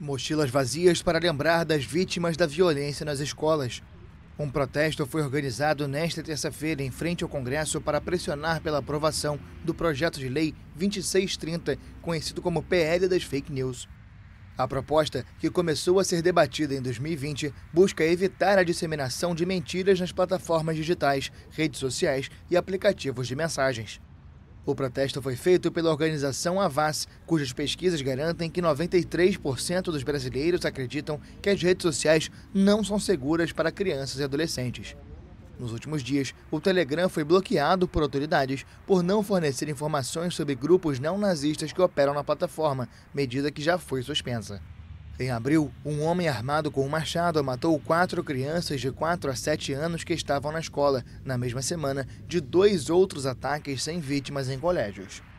Mochilas vazias para lembrar das vítimas da violência nas escolas. Um protesto foi organizado nesta terça-feira em frente ao Congresso para pressionar pela aprovação do projeto de lei 2630, conhecido como PL das Fake News. A proposta, que começou a ser debatida em 2020, busca evitar a disseminação de mentiras nas plataformas digitais, redes sociais e aplicativos de mensagens. O protesto foi feito pela organização Havas, cujas pesquisas garantem que 93% dos brasileiros acreditam que as redes sociais não são seguras para crianças e adolescentes. Nos últimos dias, o Telegram foi bloqueado por autoridades por não fornecer informações sobre grupos neonazistas que operam na plataforma, medida que já foi suspensa. Em abril, um homem armado com um machado matou 4 crianças de 4 a 7 anos que estavam na escola, na mesma semana de 2 outros ataques sem vítimas em colégios.